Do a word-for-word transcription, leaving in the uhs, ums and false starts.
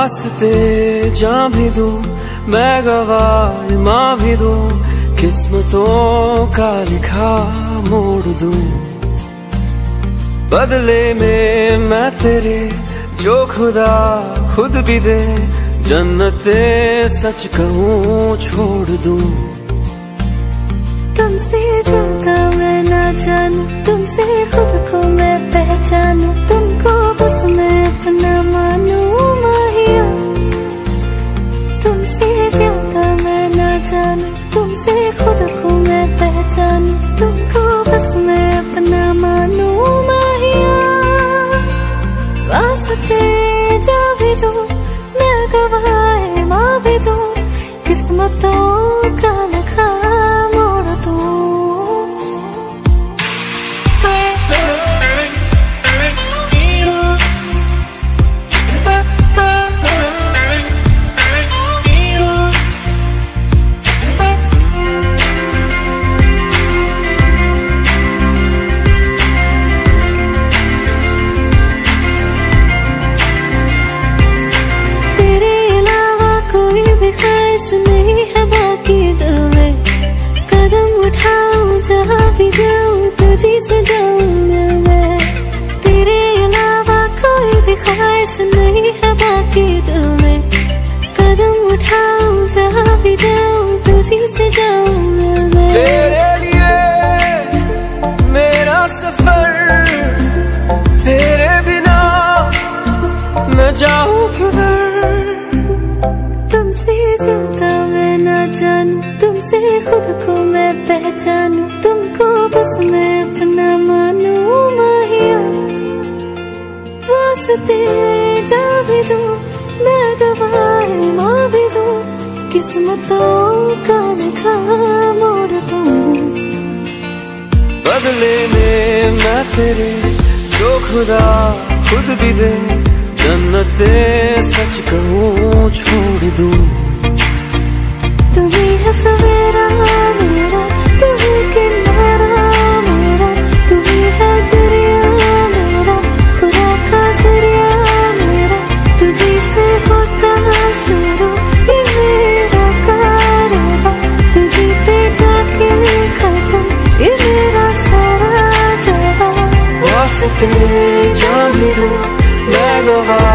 वास्ते जान भी दूं, मैं गवाह माँ भी दूं, किस्मतों का लिखा मोड़ दूं। बदले में मैं तेरे जो खुदा खुद भी दे, जन्नते सच कहूँ छोड़ दूं। तुमसे ज्यादा मैं ना जानूं, तुमसे खुद को मैं पहचानूं, तुमको बस मैं अपना मानूं माहिया। तुमसे ज्यादा मैं ना जानूं, तुमसे खुद को मैं पहचानूं, तुमको बस मैं अपना मानूं माहिया। वास्ते जा भी दूं, मैं गवाह माँ भी दूं, किस्मतों का लिखा मोड़ दूं। नहीं है बाकी दिल में, कदम उठाऊं जहाँ भी जाऊं तुझी से जाऊं मैं। तेरे अलावा कोई भी ख्वाहिश नहीं है बाकी दिल में, कदम उठाऊं जहाँ भी जाऊं तुझी से जाऊं मैं। तेरे लिए मेरा सफर, तेरे बिना मैं जाऊं किधर। तुमसे ज्यादा मैं ना जानूं, तुमसे खुद को मैं पहचानूं, तुमको बस मैं अपना मानूं माहिया। वास्ते जा भी दूं, मैं गवाह माँ भी दूं, किस्मतों का लिखा मोड़ दूं। बदले में मैं तेरे जो खुदा खुद भी दे, जन्नते सच कहूँ छोड़ दूं। तू ही है सवेरा मेरा, तू ही किनारा मेरा, तू ही है दरिया मेरा, खुदा का दरिया मेरा। तुझी से होता शुरू ये मेरा कारवां, तुझी पे जाके खत्म ये मेरा सारा जहां। वास्ते जान भी दूं, मैं गवाह